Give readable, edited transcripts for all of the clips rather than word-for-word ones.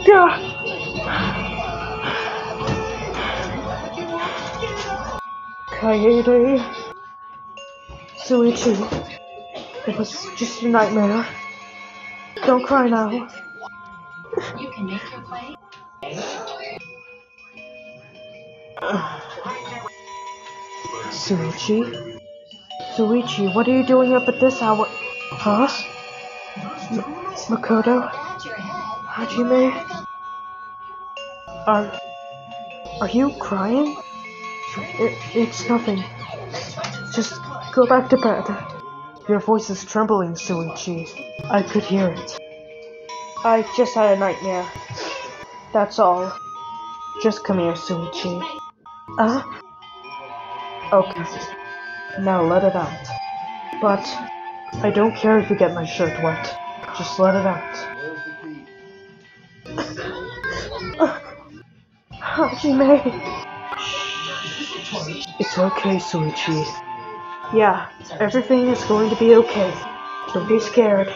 Yeah. Kaede. Shuichi. It was just a nightmare. Don't cry now. You can make your play. Shuichi? Shuichi, what are you doing up at this hour? Huh? Makoto? Hajime? Are you crying? It's nothing. Just go back to bed. Your voice is trembling, Shuichi. I could hear it. I just had a nightmare. That's all. Just come here, Shuichi. Okay. Now let it out. But I don't care if you get my shirt wet. Just let it out. Hajime! It's okay, Shuichi. Yeah, everything is going to be okay. Don't be scared.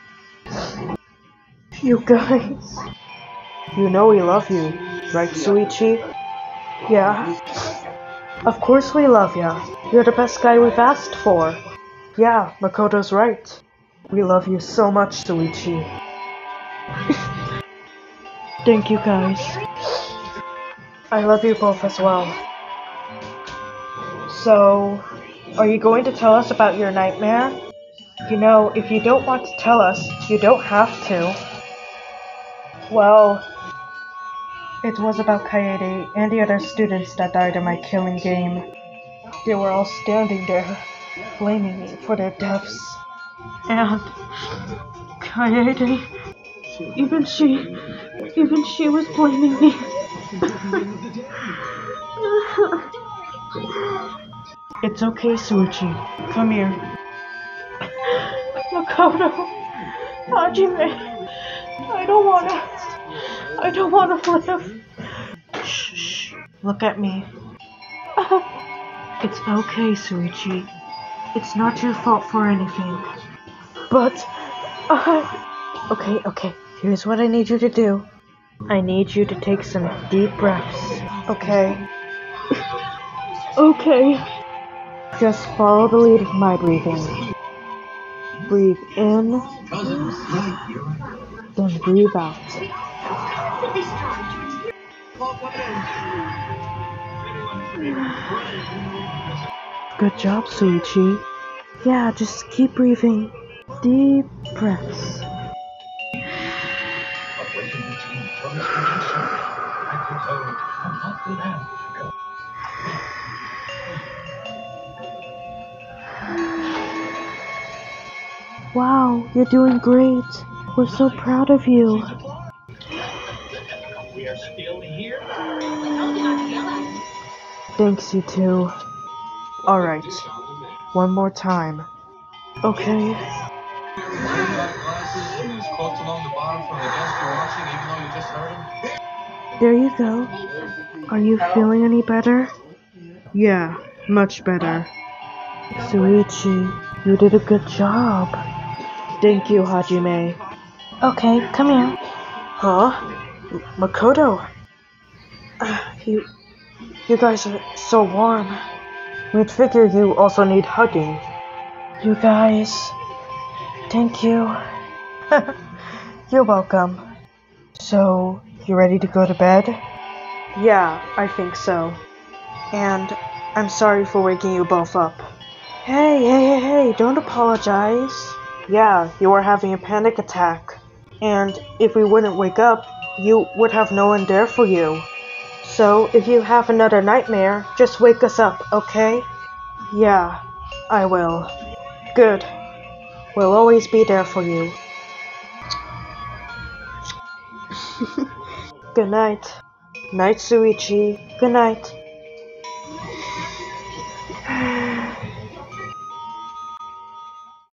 You guys. You know we love you, right, Shuichi? Yeah. Of course we love ya. You're the best guy we've asked for. Yeah, Makoto's right. We love you so much, Shuichi. Thank you, guys. I love you both as well. So, are you going to tell us about your nightmare? You know, if you don't want to tell us, you don't have to. Well, it was about Kaede and the other students that died in my killing game. They were all standing there, blaming me for their deaths. And Kaede, even she was blaming me. It's okay, Shuichi. Come here. Makoto, Hajime, I don't wanna live. Shh. Look at me. It's okay, Shuichi. It's not your fault for anything. But Okay. Here's what I need you to do. I need you to take some deep breaths. Okay. Okay. Just follow the lead of my breathing. Breathe in, then breathe out. Good job, Shuichi. Yeah, just keep breathing. Deep breaths. Wow, you're doing great. We're so proud of you. We are still here. Thanks, you two. Alright, one more time. Okay. There you go. Are you feeling any better? Yeah, much better. Shuichi, you did a good job. Thank you, Hajime. Okay, come here. Huh? Makoto? You guys are so warm. We'd figure you also need hugging. You guys, thank you. You're welcome. So, you ready to go to bed? Yeah, I think so. And I'm sorry for waking you both up. Hey, don't apologize. Yeah, you were having a panic attack. And if we wouldn't wake up, you would have no one there for you. So, if you have another nightmare, just wake us up, okay? Yeah, I will. Good. We'll always be there for you. Good night. Night, Shuichi. Good night.